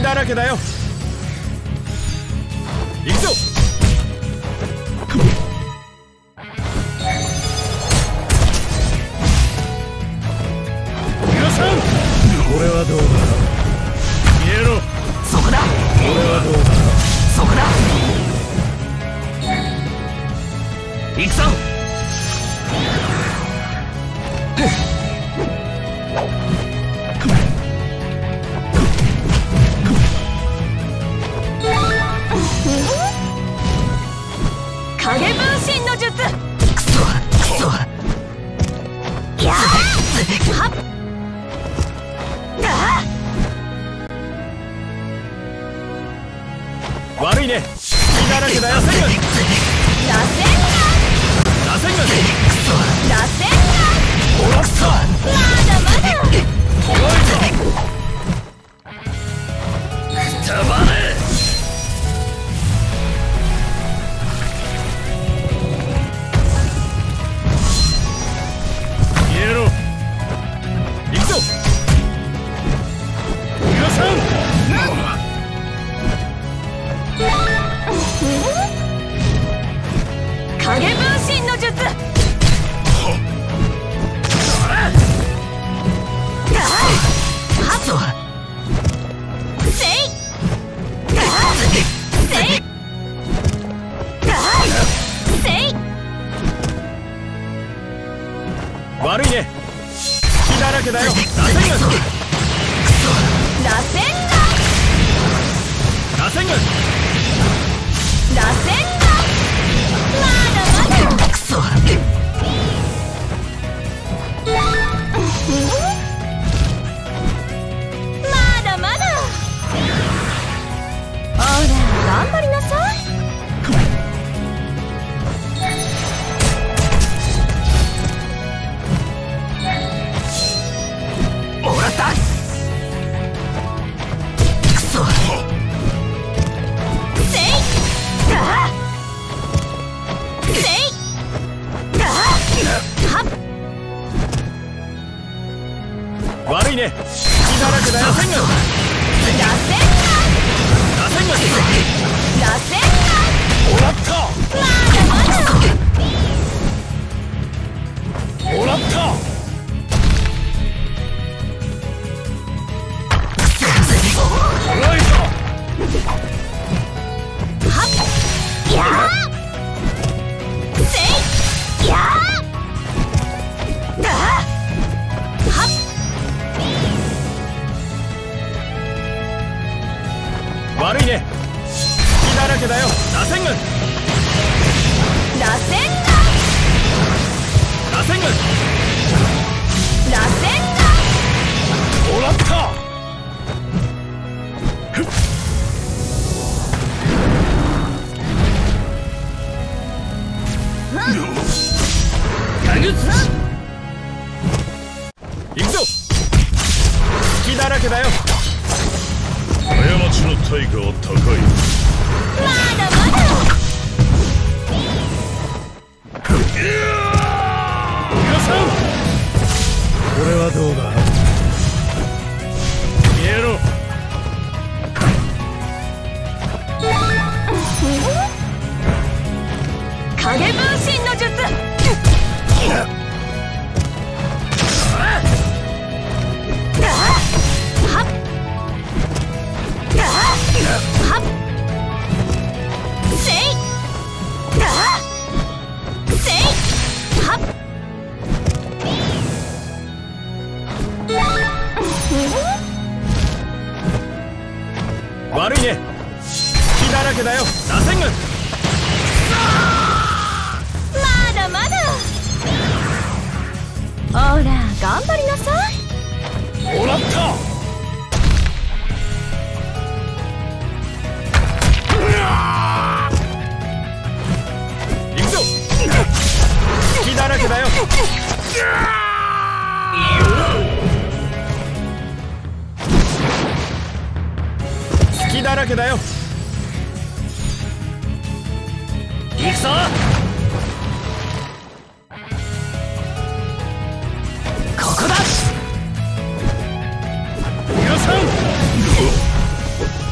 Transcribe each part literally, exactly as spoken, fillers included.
だらけだよ。行くぞ。皆さん、これはどうだ。消えろ。 そこだ。 これはどうだ。 そこだ。行くぞ。 影分身の術。 くそくそ。 やあはっあ悪いね。血だらけだよ。螺旋螺旋螺旋くそ。 螺旋おらっさ。 まだまだ怖いぞ。 たまれ。 影分身の術。 悪いね。血だらけだよ。螺旋が螺旋が螺旋が螺旋がまだまだくそ。 まだまだ。ほら頑張りなさい。 もらった。くそ。 せいがせいがはっ悪いね。血だらけだよ。螺旋が螺旋螺旋がが螺旋もらった。 がまだまだもらった。怖いぞ。 はっやーせいやーがはっ悪いね。血だらけだよ。螺旋が螺旋が螺旋が螺旋がもらった。行くぞ。血だらけだよ。 過ちの対価は高い。 まだまだ皆さん、これはどうだ。消えろ。 影分身の術。はっせいがせいはっ悪いね。血だらけだよ。螺旋がまだまだ。ほら頑張りなさい。 もらった。行くぞ。血だらけだよ。血だらけだよ。 行くぞ。ここだ。 皆さん、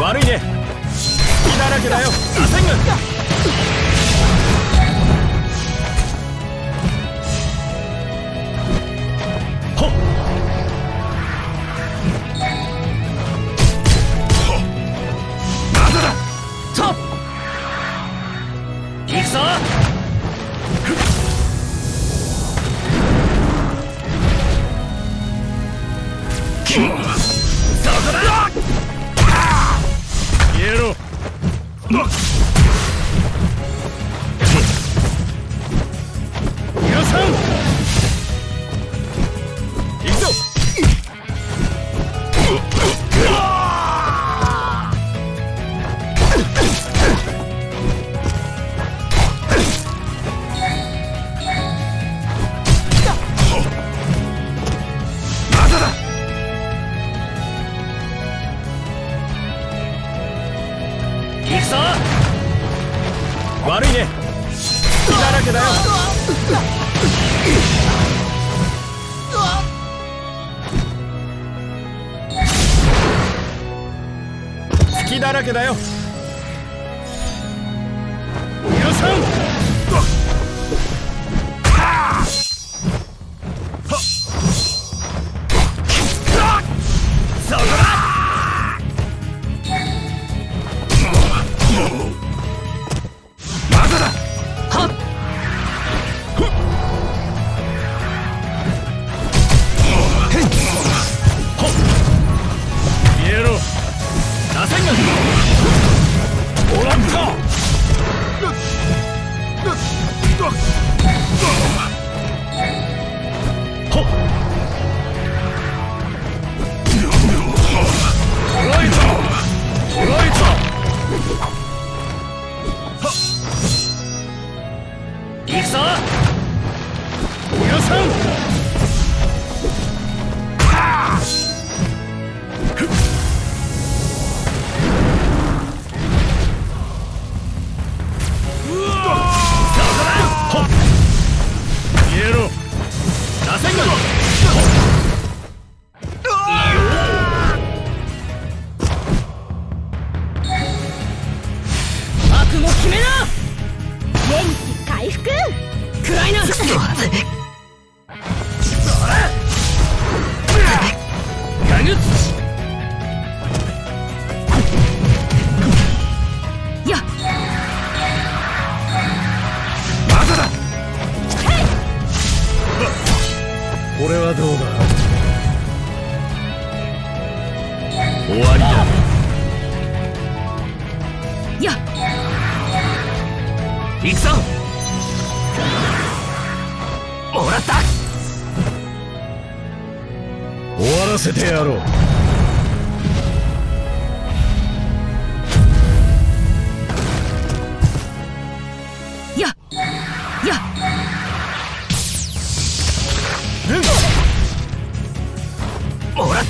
悪いね。隙だらけだよ。螺旋軍。ほっ。 まだだ。と。行くぞ。そこだ。 消えろ。 許さん。行くぞ。 まだだ。行くぞ。 悪いね。隙だらけだよ。隙だらけだよ。許さん。 そこだ。まだだ。はっ。 消えろ。螺旋軍。おらんか。ほっ。捕らえた。捕らえた。 行くぞ。 許さん。消えろ。螺旋軍。 覚悟決めな。元気回復。くらいな。 ガグッ。 やっ。 まだだ。 これはどうだ。終わりだ。 やっ。 行くぞ。もらった。 終わらせてやろう。 やっ。やっ。 もらった。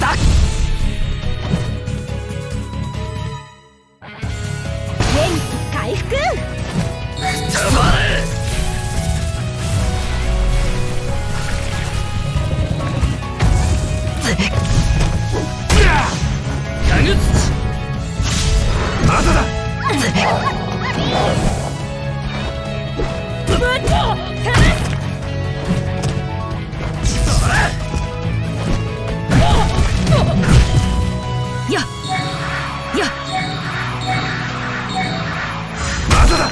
元気回復。 たまれ。ガグッ。まだだ。 ぶっと。やっ。やっ。 まだだ。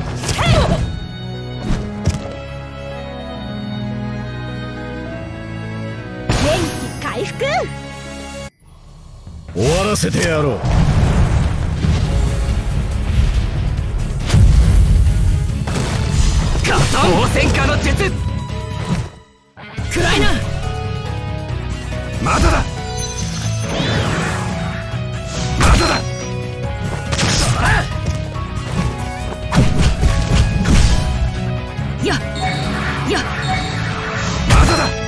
元気回復。 終わらせてやろう。 ガトン応戦下の術。 くらいな。 まだだ。まだだ。 やっ。やっ。 まだだ。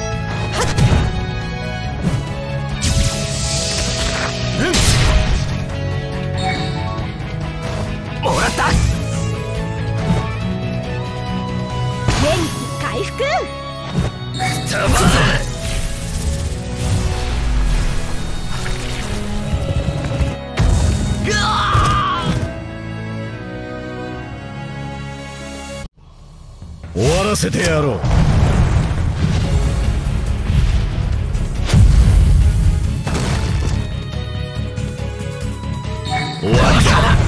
もらった。 元気回復。 たまれ。 終わらせてやろう。終わりだ。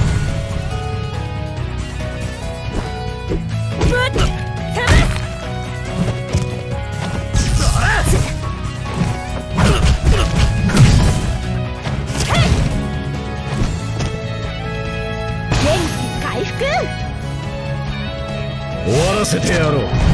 元気回復。 終わらせてやろう。